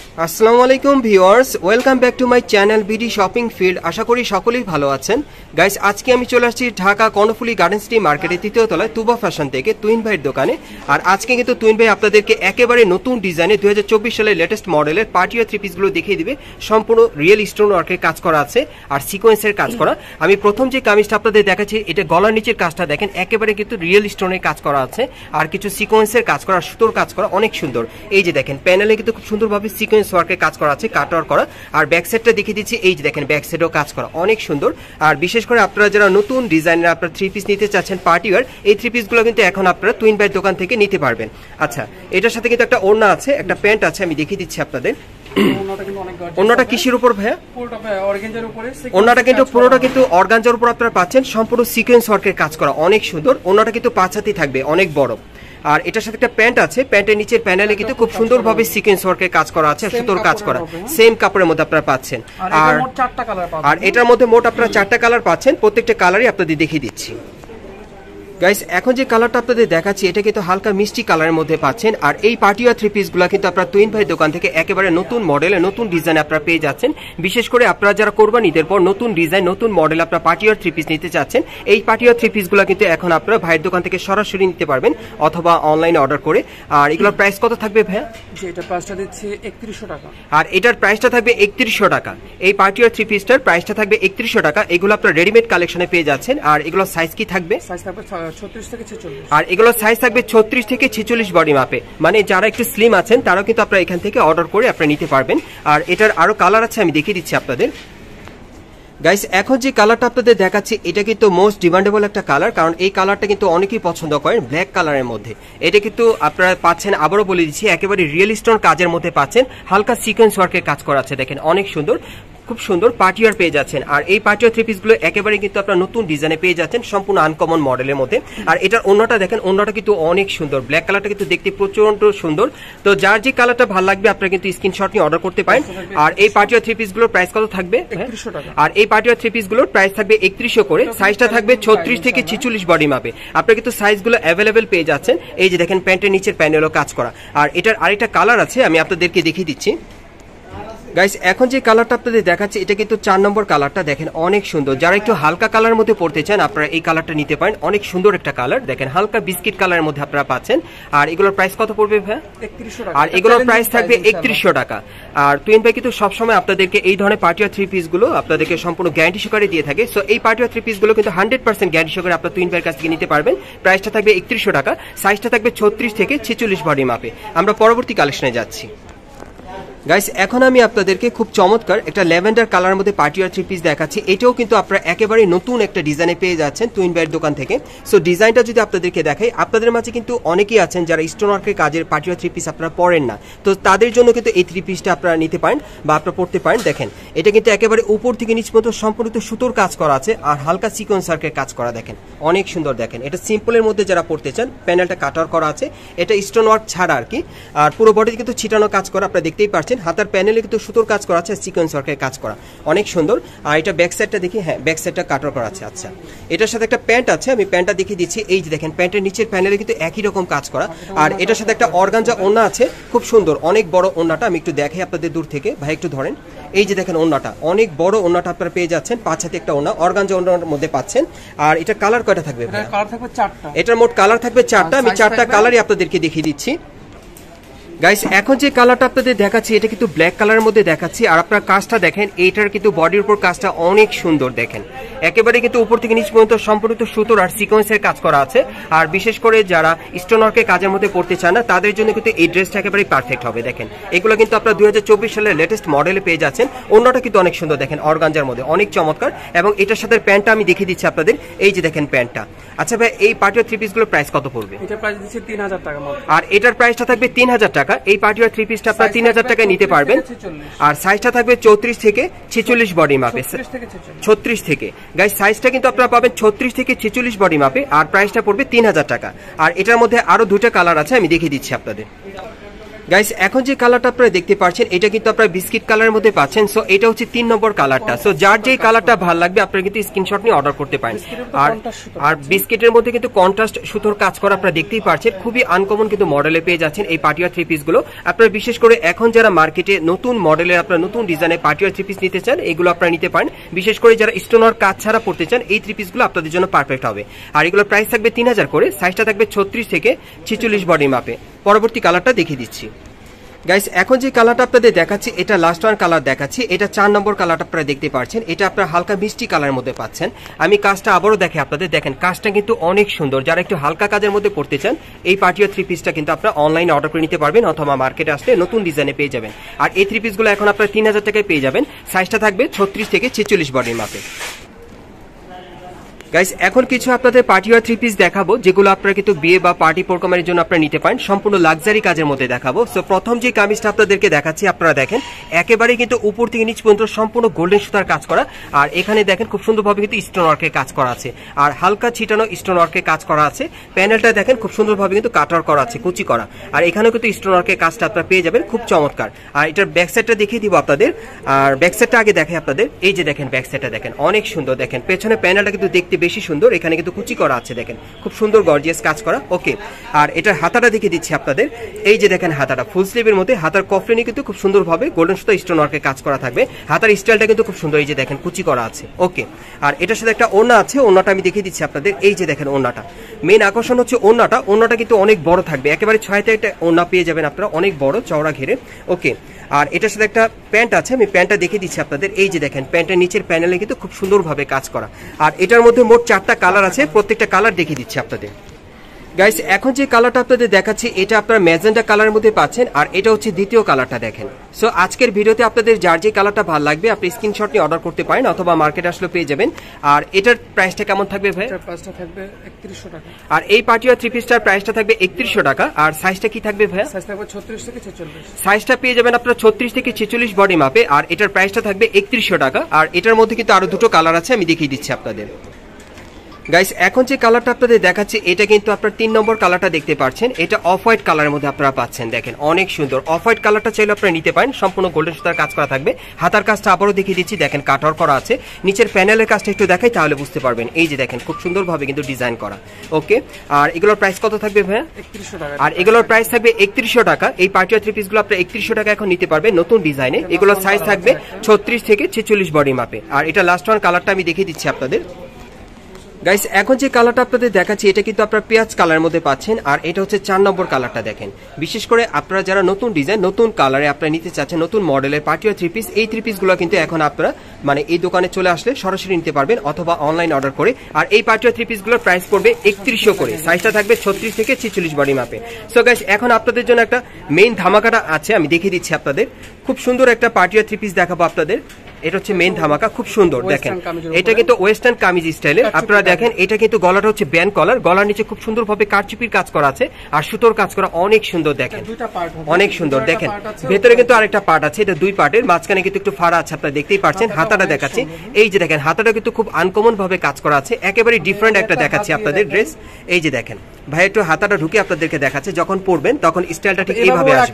আসসালামু আলাইকুম viewers, welcome back to my channel BD shopping field. আশা করি সকলেই ভালো আছেন। গাইস, আজকে আমি চলে আসছি ঢাকা কর্ণফুলী গার্ডেন সিটি মার্কেটের তৃতীয় তলায় তুবা ফ্যাশন থেকে তুইন ভাইয়ের দোকানে। আর আজকে কিন্তু তুইন ভাই আপনাদেরকে একেবারে নতুন ডিজাইনে 2024 সালের লেটেস্ট মডেলের পার্টিওয়ার থ্রি পিসগুলো দেখিয়ে দিবে। সম্পূর্ণ রিয়েল স্টোন ওয়ার্কের কাজ করা আছে আর সিকোয়েন্সের কাজ করা। আমি প্রথম যে কামিজটা আপনাদের দেখাচ্ছি, এটা গলার নিচের কাজটা দেখেন, একেবারে কিন্তু রিয়েল স্টোনের কাজ করা আছে আর কিছু সিকোয়েন্সের কাজ করা, সুতোর কাজ করা, অনেক সুন্দর। এই যে দেখেন প্যানেলে কিন্তু খুব সুন্দরভাবে সিকোয়েন্স ওয়ার্কের কাজ করা আছে, কাটওয়ার করা। আর ব্যাক সাইডটা দেখিয়ে দিচ্ছি, এই যে দেখেন ব্যাক সাইডেও কাজ করা, অনেক সুন্দর। আর বিশেষ করে আপনারা যারা নতুন ডিজাইনের আপনারা থ্রি পিস নিতে চাচ্ছেন পার্টিওয়ার, এই থ্রি পিসগুলো কিন্তু এখন আপনারা তুইন ভাইয়ের দোকান থেকে নিতে পারবেন। আচ্ছা, এটার সাথে কিন্তু একটা ওড়না আছে, একটা প্যান্ট আছে, আমি দেখিয়ে দিচ্ছি আপনাদের। ওড়নাটা কিসের উপর ভাইয়া? ওড়নাটা কিন্তু পুরোটা কিন্তু অর্গানজার উপর আপনারা পাচ্ছেন, সম্পূর্ণ সিকোয়েন্স ওয়ার্কের কাজ করা, অনেক সুন্দর। ওড়নাটা কিন্তু 5 হাতি থাকবে, অনেক বড়। আর এটার সাথে একটা প্যান্ট আছে, প্যান্টের নিচের প্যানেলে কিন্তু খুব সুন্দরভাবে সিকোয়েন্স ওয়ার্কের কাজ করা আছে, সুতোর কাজ করা, সেম কাপড়ের মধ্যে আপনারা পাচ্ছেন। আর এটার মধ্যে মোট আপনারা 4টা কালার পাচ্ছেন, প্রত্যেকটা কালারই আপনাদের দেখিয়ে দিচ্ছি। গাইস, এখন যে কালারটা আপনাদের দেখাচ্ছি এটা কিন্তু হালকা মিষ্টি কালারের মধ্যে পাচ্ছেন। আর এই পার্টিওয়ার থ্রি পিসগুলো কিন্তু আপনারা তুইন ভাই দোকান থেকে একেবারে নতুন মডেলে নতুন ডিজাইন আপনারা পেয়ে যাচ্ছেন। বিশেষ করে আপনারা যারা কোরবানি ঈদের পর নতুন ডিজাইন নতুন মডেল আপনারা পার্টিওয়ার থ্রি পিস নিতে চাচ্ছেন, এই পার্টিওয়ার থ্রি পিসগুলো কিন্তু এখন আপনারা ভাইয়ের দোকান থেকে সরাসরি নিতে পারবেন অথবা অনলাইনে অর্ডার করে। আর এগুলোর প্রাইস কত থাকবে ভাইয়া? এটা প্রাইসটা দিচ্ছি 3100 টাকা। আর এটার প্রাইসটা থাকবে 3100 টাকা। এই পার্টিওয়ার থ্রি পিসটার প্রাইসটা থাকবে 3100 টাকা। এগুলো আপনারা রেডিমেড কালেকশনে পেয়ে যাচ্ছেন। আর এগুলোর সাইজ কি থাকবে? সাইজ থাকবে 36 থেকে 46। আর এগুলোর সাইজ থাকবে 36 থেকে 46 বডি মাপে, মানে যারা একটু স্লিম আছেন তারাও কিন্তু আপনারা এখান থেকে অর্ডার করে আপনারা নিতে পারবেন। আর এটার আরো কালার আছে, আমি দেখিয়ে দিচ্ছি আপনাদের। গাইস, এখন যে কালারটা আপনাদের দেখাচ্ছি এটা কিন্তু মোস্ট ডিমান্ডেবল একটা কালার, কারণ এই কালারটা কিন্তু অনেকেই পছন্দ করেন, ব্ল্যাক কালারের মধ্যে। এটা কিন্তু আপনারা পাচ্ছেন, আবারও বলে দিচ্ছি, একেবারে রিয়েল স্টোন কাজের মধ্যে পাচ্ছেন, হালকা সিকোয়েন্স ওয়ার্কের কাজ করা আছে, দেখেন অনেক সুন্দর, খুব সুন্দর পার্টিওয়ার পেয়ে যাচ্ছেন। আর এই পার্টিওয়ার থ্রি পিসগুলো একেবারে কিন্তু আপনারা নতুন ডিজাইনে পেয়ে যাচ্ছেন, সম্পূর্ণ আনকমন মডেলের মধ্যে। আর এটার ওড়নাটা দেখেন, ওড়নাটা কিন্তু অনেক সুন্দর, ব্ল্যাক কালারটা কিন্তু দেখতে প্রচন্ড সুন্দর। তো যার যে কালারটা ভালো লাগবে আপনারা কিন্তু স্ক্রিনশট নিয়ে অর্ডার করতে পারেন। আর এই পার্টিওয়ার থ্রি পিসগুলোর প্রাইস কত থাকবে? 3100 টাকা। আর এই পার্টিওয়ার থ্রি পিসগুলোর প্রাইস থাকবে 3100 করে। সাইজটা থাকবে 36 থেকে 46 বডি মাপে। আপনারা কিন্তু সাইজগুলো অ্যাভেলেবেল পেয়ে যাচ্ছেন। এই যে দেখেন প্যান্টের নিচের প্যানেলও কাজ করা। আর এটার আরেকটা কালার আছে, আমি আপনাদেরকে দেখিয়ে দিচ্ছি। গাইস, এখন যে কালারটা আপনাদের দেখাচ্ছি এটা কিন্তু 4 নম্বর কালারটা, দেখেন অনেক সুন্দর। যারা একটু হালকা কালারের মধ্যে পড়তে চান আপনারা এই কালারটা নিতে পারেন, অনেক সুন্দর একটা কালার, দেখেন হালকা বিস্কিট কালারের মধ্যে আপনারা পাচ্ছেন। আর এগুলোর প্রাইস কত পড়বে ভাই? 3100 টাকা। আর এগুলোর প্রাইস থাকবে 3100 টাকা। আর তুইন ভাই কিন্তু সবসময় আপনাদেরকে এই ধরনের পার্টিওয়ার থ্রি পিসগুলো আপনাদেরকে সম্পূর্ণ গ্যারান্টি সহকারে দিয়ে থাকে। সো এই পার্টিওয়ার থ্রি পিসগুলো কিন্তু 100% গ্যারান্টি সহকারে আপনারা তুইন ভাইয়ের কাছ থেকে নিতে পারবেন। প্রাইসটা থাকবে 3100 টাকা। সাইজটা থাকবে 36 থেকে 46 বডি মাপে। আমরা পরবর্তী কালেকশনে যাচ্ছি। গাইস, এখন আমি আপনাদেরকে খুব চমৎকার একটা ল্যাভেন্ডার কালারের মধ্যে পার্টিওয়ার থ্রি পিস দেখাচ্ছি। এটাও কিন্তু আপনারা একেবারে নতুন একটা ডিজাইনে পেয়ে যাচ্ছেন তুইন ভাইয়ের দোকান থেকে। সো ডিজাইনটা যদি আপনাদেরকে দেখাই, আপনাদের মাঝে কিন্তু অনেকেই আছেন যারা স্টোন ওয়ার্কের কাজের পার্টিওয়ার থ্রি পিস আপনারা পরেন না, তো তাদের জন্য কিন্তু এই থ্রি পিসটা আপনারা নিতে পারেন বা আপনারা পড়তে পারেন। দেখেন এটা কিন্তু একেবারে উপর থেকে নিচ পর্যন্ত সম্পূর্ণ সুতোর কাজ করা আছে আর হালকা সিকোয়েন্স ওয়ার্কের কাজ করা, দেখেন অনেক সুন্দর। দেখেন এটা সিম্পলের মধ্যে যারা পড়তে চান, প্যানেলটা কাটার করা আছে, এটা স্টোন ওয়ার্ক ছাড়া আর কি। আর পুরো বডি কিন্তু ছিটানো কাজ করা, আপনারা দেখতেই পাচ্ছেন। হাতার প্যানেলে কিন্তু সুতোর কাজ করা আছে, সিকোয়েন্স ওয়ার্কের কাজ করা, অনেক সুন্দর। আর এটা ব্যাক সাইডটা দেখি, হ্যাঁ ব্যাক সাইডটা কাটার করা আছে। আচ্ছা, এটার সাথে একটা প্যান্ট আছে, আমি প্যান্টটা দেখিয়ে দিচ্ছি। এই যে দেখেন প্যান্টের নিচের প্যানেলে কিন্তু একই রকম কাজ করা। আর এটার সাথে একটা অর্গানজা ওড়না আছে, খুব সুন্দর, অনেক বড় ওড়নাটা। আমি একটু দেখাই আপনাদের দূর থেকে, ভাই একটু ধরেন। এই যে দেখেন ওড়নাটা অনেক বড়, ওড়নাটা আপনারা পেয়ে যাচ্ছেন, 5 হাতে একটা ওড়না, অর্গানজা ওড়নার মধ্যে পাচ্ছেন। আর এটা কালার কয়টা থাকবে? কালার থাকবে 4টা। এটার মোট কালার থাকবে 4টা। আমি 4টা কালারই আপনাদেরকে দেখিয়ে দিচ্ছি। গাইস, এখন যে কালারটা আপনাদের দেখাচ্ছি এটা কিন্তু ব্ল্যাক কালারের মধ্যে দেখাচ্ছি। আর আপনারা কাজটা দেখেন, এইটার কিন্তু বডির উপর কাজটা অনেক সুন্দর, দেখেন একেবারে কিন্তু উপর থেকে নিচ পর্যন্ত সম্পূর্ণ সুতোর আর সিকোয়েন্সের কাজ করা আছে। আর বিশেষ করে যারা স্টোন ওয়ার্কের কাজের মধ্যে পড়তে চান না তাদের জন্য কিন্তু এই ড্রেসটা একেবারে পারফেক্ট হবে। দেখেন এগুলো কিন্তু আপনারা 2024 সালের লেটেস্ট মডেলে পেয়ে যাচ্ছেন। অন্যটা কিন্তু অনেক সুন্দর, দেখেন অর্গানজার মধ্যে অনেক চমৎকার। এবং এটার সাথে প্যান্টটা আমি দেখিয়ে দিচ্ছি আপনাদের, এই যে দেখেন প্যান্টটা। আচ্ছা ভাই, এই পার্টিওয়ার থ্রি পিসগুলোর প্রাইস কত পড়বে? এটা প্রাইস দিচ্ছি 3000 টাকা। আর এটার প্রাইসটা থাকবে 3000 টাকা। এই পার্টিওয়ার থ্রি পিসটা আপনারা 3000 টাকায় নিতে পারবেন। আর সাইজটা থাকবে 34 থেকে 46 বডি মাপে, 36 থেকে। গাইস, সাইজটা কিন্তু আপনারা পাবেন 36 থেকে 46 বডি মাপে। আর প্রাইসটা পড়বে 3000 টাকা। আর এটার মধ্যে আরো 2টা কালার আছে, আমি দেখিয়ে দিচ্ছি আপনাদের। গাইস এখন যে কালারটা আপনারা দেখতে পাচ্ছেন এটা কিন্তু আপনারা বিস্কিট কালারের মধ্যে পাচ্ছেন। সো এটা হচ্ছে 3 নম্বর কালারটা। সো যার যেই কালারটা ভালো লাগবে আপনারা কিন্তু স্ক্রিনশট নিয়ে অর্ডার করতে পারেন। আর বিস্কিটের মধ্যে কিন্তু কন্ট্রাস্ট সুতোর কাজ করা আপনারা দেখতেই পাচ্ছেন, খুবই আনকমন কিন্তু মডেলে পেয়ে যাচ্ছেন এই পার্টিওয়ার থ্রি পিস গুলো। আপনারা বিশেষ করে এখন যারা মার্কেটে নতুন মডেলের আপনারা নতুন ডিজাইনের পার্টিওয়ার থ্রি পিস নিতে চান এগুলো আপনারা নিতে পারেন। বিশেষ করে যারা স্টোনার কাজ ছাড়া পড়তে চান এই থ্রি পিস গুলো আপনাদের জন্য পারফেক্ট হবে। আর এগুলোর প্রাইস থাকবে 3000 করে, সাইজটা থাকবে 36 থেকে 46 বডি মাপে। পরবর্তী কালারটা দেখিয়ে দিচ্ছি। গাইস এখন যে কালারটা আপনাদের দেখাচ্ছি এটা লাস্ট ওয়ান কালার দেখাচ্ছি, এটা 4 নম্বর কালারটা আপনারা দেখতে পাচ্ছেন। এটা আপনারা হালকা মিষ্টি কালারের মধ্যে পাচ্ছেন। আমি কাজটা আবারও দেখে আপনাদের, দেখেন কাজটা কিন্তু অনেক সুন্দর। যারা একটু হালকা কাজের মধ্যে করতে চান এই পার্টিওয়ার থ্রি পিসটা কিন্তু আপনারা অনলাইনে অর্ডার করে নিতে পারবেন অথবা মার্কেটে আসলে নতুন ডিজাইনে পেয়ে যাবেন। আর এই থ্রি পিসগুলো এখন আপনারা 3000 টাকায় পেয়ে যাবেন। সাইজটা থাকবে 36 থেকে 46 বডির মাপে। গাইস এখন কিছু আপনাদের পার্টিওয়ার থ্রি পিস দেখাবো যেগুলো আপনারা কিন্তু বিয়ে বা পার্টি প্রোগ্রামের জন্য আপনারা নিতে পারেন, সম্পূর্ণ লাক্সারি কাজের মধ্যে দেখাবো। সো প্রথম যে কামিজটা আপনাদেরকে দেখাচ্ছি আপনারা দেখেন একেবারে কিন্তু উপর থেকে নিচ পর্যন্ত সম্পূর্ণ গোল্ডেন সুতার কাজ করা। আর এখানে দেখেন খুব সুন্দরভাবে কিন্তু স্টোন ওয়ার্কের কাজ করা আছে, আর হালকা ছিটানো স্টোন ওয়ার্কের কাজ করা আছে। প্যানেলটা দেখেন খুব সুন্দরভাবে কিন্তু কাটার করা আছে, কুচি করা। আর এখানেও কিন্তু স্টোন ওয়ার্কের কাজটা আপনারা পেয়ে যাবেন, খুব চমৎকার। আর এটার ব্যাক সাইডটা দেখিয়ে দিব আপনাদের। আর ব্যাক সাইডটা আগে দেখাই আপনাদের, এই যে দেখেন ব্যাক সাইডটা দেখেন অনেক সুন্দর। দেখেন পেছনে প্যানেলটা কিন্তু দেখতে বেশি সুন্দর, এখানে কিন্তু কুচি করা আছে, দেখেন খুব সুন্দর গর্জিয়াস কাজ করা। ওকে, আর এটার হাতাটা দেখিয়ে দিচ্ছি আপনাদের। এই যে দেখেন হাতাটা ফুল স্লিভের মধ্যে, হাতার কফলিনে কিন্তু খুব সুন্দরভাবে গোল্ডেন সুতা স্টোন ওয়ার্কের কাজ করা থাকবে। হাতার স্টাইলটা কিন্তু খুব সুন্দর, এই যে দেখেন কুচি করা আছে। ওকে, আর এটার সাথে একটা ওড়না আছে, ওড়নাটা আমি দেখিয়ে দিচ্ছি আপনাদের। এই যে দেখেন ওড়নাটা, মেইন আকর্ষণ হচ্ছে ওড়নাটা। ওড়নাটা কিন্তু অনেক বড় থাকবে, একেবারে 6তে একটা ওড়না পেয়ে যাবেন আপনারা, অনেক বড় চওড়া ঘেরে। ওকে, আর এটার সাথে একটা প্যান্ট আছে, আমি প্যান্টটা দেখিয়ে দিচ্ছি আপনাদের। এই যে দেখেন প্যান্টের নিচের প্যানেলে কিন্তু খুব সুন্দরভাবে কাজ করা। আর এটার মধ্যে মোট 4টা কালার আছে, প্রত্যেকটা কালার দেখিয়ে দিচ্ছি আপনাদের। গাইস এখন যে কালারটা আপনাদের দেখাচ্ছি এটা আপনারা ম্যাজেন্টা কালারের মধ্যে পাচ্ছেন, আর এটা হচ্ছে দ্বিতীয় কালারটা দেখেন। সো আজকের ভিডিওতে আপনাদের যার যে কালারটা ভালো লাগবে আপনি স্ক্রিনশট নিয়ে অর্ডার করতে পারেন অথবা মার্কেটে আসলে পেয়ে যাবেন। আর এটার প্রাইসটা কেমন থাকবে ভাই? এটার প্রাইসটা থাকবে 3100 টাকা। আর এই পার্টিওয়ার থ্রি পিসটার প্রাইসটা থাকবে 3100 টাকা। আর সাইজটা কি থাকবে ভাই? সাইজ থাকবে 36 থেকে 46। সাইজটা পেয়ে যাবেন আপনারা 36 থেকে 46 বডি মাপে। আর এটার প্রাইসটা থাকবে 3100 টাকা। আর এটার মধ্যে কিন্তু আরো দুটো কালার আছে, আমি দেখিয়ে দিচ্ছি আপনাদের। গাইস এখন যে কালারটা আপনাদের দেখাচ্ছি এটা কিন্তু আপনারা 3 নম্বর কালারটা দেখতে পাচ্ছেন। এটা অফ হোয়াইট কালারের মধ্যে আপনারা পাচ্ছেন, দেখেন অনেক সুন্দর। অফ হোয়াইট কালারটা চাইলে আপনারা নিতে পারেন, সম্পূর্ণ গোল্ডেন সুতার কাজ করা থাকবে। হাতার কাজটা আবারও দেখিয়ে দিচ্ছি, দেখেন কাটার করা আছে। নিচের প্যানেলের কাজটা একটু দেখাই তাহলে বুঝতে পারবেন। এই যে দেখেন খুব সুন্দরভাবে কিন্তু ডিজাইন করা। ওকে, আর এগুলোর প্রাইস কত থাকবে ভাই? 3100 টাকা। আর এগুলোর প্রাইস থাকবে 3100 টাকা। এই পার্টিওয়ার থ্রি পিসগুলো আপনারা 3100 টাকা এখন নিতে পারবেন নতুন ডিজাইনে। এগুলোর সাইজ থাকবে 36 থেকে 46 বডি মাপে। আর এটা লাস্ট ওয়ান কালারটা আমি দেখিয়ে দিচ্ছি আপনাদের। গাইস এখন যে কালারটা আপনাদের দেখাচ্ছি এটা কিন্তু আপনারা পেঁয়াজ কালারের মধ্যে পাচ্ছেন। আর এটা হচ্ছে 4 নম্বর কালারটা দেখেন। বিশেষ করে আপনারা যারা নতুন ডিজাইন নতুন কালারে আপনারা নিতে চাচ্ছেন নতুন মডেলের পার্টিওয়ার থ্রি পিস, এই থ্রি পিসগুলো কিন্তু এখন আপনারা মানে এই দোকানে চলে আসলে সরাসরি নিতে পারবেন অথবা অনলাইন অর্ডার করে। আর এই পার্টিওয়ার থ্রি পিসগুলোর প্রাইস পড়বে 3100 করে, সাইজটা থাকবে 36 থেকে 46 বডি মাপে। সো গাইস এখন আপনাদের জন্য একটা মেইন ধামাকাটা আছে, আমি দেখিয়ে দিচ্ছি আপনাদের। খুব সুন্দর একটা পার্টিওয়ার থ্রি পিস দেখাবো আপনাদের। এটা হচ্ছে মেইন ধামাকা, খুব সুন্দর দেখেন। এটা কিন্তু ওয়েস্টার্ন কামিজ স্টাইলের। আপনারা দেখেন এটা কিন্তু গলাটা হচ্ছে ব্যান্ড কলার, গলার নিচে খুব সুন্দরভাবে কারচুপির কাজ করা আছে আর সুতোর কাজ করা, অনেক সুন্দর দেখেন, অনেক সুন্দর দেখেন। ভেতরে কিন্তু আরেকটা পার্ট আছে, এটা 2 পার্টের, মাঝখানে কিন্তু একটু ফাড়া আছে, আপনারা দেখতেই পাচ্ছেন। হাতাটা দেখাচ্ছি, এই যে দেখেন হাতাটা কিন্তু খুব আনকমন ভাবে কাজ করা আছে, একেবারে ডিফারেন্ট একটা দেখাচ্ছি আপনাদের ড্রেস। এই যে দেখেন ভাই একটু হাতাটা ঢুকে আপনাদেরকে দেখাচ্ছে, যখন পরবেন তখন স্টাইলটা ঠিক এইভাবে আসবে।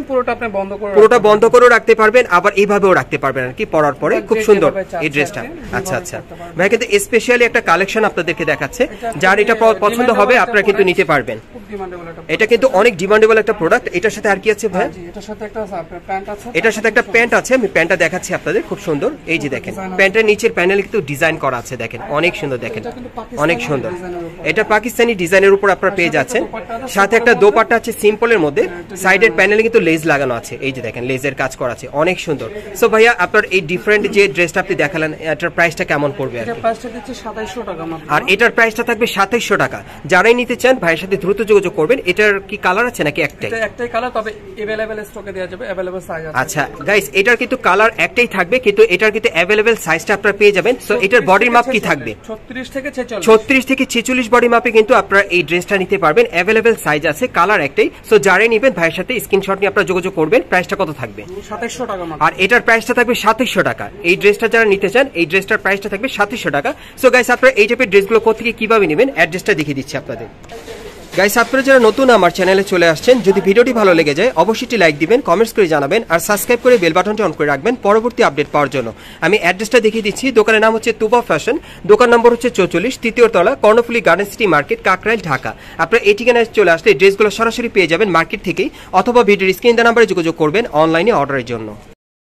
পুরোটা বন্ধ করে রাখতে পারবেন, আবার এইভাবেও রাখতে পারবেন আর কি পরার পরে। খুব সুন্দর এই ড্রেসটা। আচ্ছা আচ্ছা ভাই, কিন্তু স্পেশালি একটা কালেকশন আপনাদেরকে দেখাচ্ছে, যার এটা পছন্দ হবে আপনারা কিন্তু নিতে পারবেন। এটা কিন্তু অনেক ডিমান্ডেবল একটা প্রোডাক্ট। এটার সাথে আর কি আছে ভাই? এটার সাথে একটা প্যান্ট আছে, আমি প্যান্টটা দেখাচ্ছি আপনাদের, খুব সুন্দর। এই যে দেখেন প্যান্টের নিচের প্যানেলে কিন্তু ডিজাইন করা আছে, দেখেন অনেক সুন্দর, দেখেন অনেক সুন্দর। এটা পাকিস্তানি ডিজাইনের উপর আপনারা পেয়ে যাচ্ছেন। সাথে একটা দোপাট্টা আছে সিম্পলের মধ্যে, সাইডের প্যানেলে কিন্তু লেজ লাগানো আছে, এই যে দেখেন লেজের কাজ করা আছে, অনেক সুন্দর। সো ভাইয়া আপনার এই ডিফারেন্ট যে ড্রেসটা আপনি দেখালেন এটার প্রাইসটা কেমন পড়বে? আর এটার প্রাইসটা থাকবে 2700 টাকা। যারাই নিতে চান ভাইয়ের সাথে দ্রুত যোগাযোগ করবেন। এটার কি কালার আছে নাকি একটাই? একটাই কালার, তবে अवेलेबल স্টকে দেয়া যাবে, अवेलेबल সাইজ আছে। আচ্ছা গাইস, এটার কিন্তু কালার একটাই থাকবে, কিন্তু এটার কিন্তু अवेलेबल সাইজটা আপনারা পেয়ে যাবেন। সো এটার বডির মাপ কি থাকবে? 36 থেকে 46। 36 থেকে 46 বডি মাপে কিন্তু আপনারা এই ড্রেসটা নিতে পারবেন। अवेलेबल সাইজ আছে, কালার একটাই। সো যারাই নেবেন ভাইয়ের সাথে স্ক্রিনশট নিয়ে আপনারা যোগাযোগ করবেন। প্রাইসটা কত থাকবে? 2700 টাকা। আর এটার প্রাইসটা থাকবে 2700 টাকা। এই ড্রেসটা যারা নিতে চান এই ড্রেসটার প্রাইসটা থাকবে 2700 টাকা। সো গাইস আপনারা এই টাইপের ড্রেসগুলো কোথা থেকে কিভাবে নেবেন অ্যাড্রেসটা দেখিয়ে দিচ্ছি আপনাদের। গাইস আপনারা যারা নতুন আমার চ্যানেলে চলে আসছেন, যদি ভিডিওটি ভালো লেগে যায় অবশ্যই লাইক দিবেন, কমেন্টস করে জানাবেন আর সাবস্ক্রাইব করে বেল বাটনটি অন করে রাখবেন পরবর্তী আপডেট পাওয়ার জন্য। আমি অ্যাড্রেসটা দেখিয়ে দিচ্ছি। দোকানের নাম হচ্ছে তুবা ফ্যাশন, দোকান নম্বর হচ্ছে 44, তৃতীয় তলা, Karnaphuli garden city market, Kakrail, Dhaka. আপনারা এই ঠিকানায় চলে আসলে ড্রেসগুলো সরাসরি পেয়ে যাবেন মার্কেট থেকেই, অথবা ভিডিওর স্ক্রিন দেওয়া নাম্বারে যোগাযোগ করবেন অনলাইনে অর্ডারের জন্য।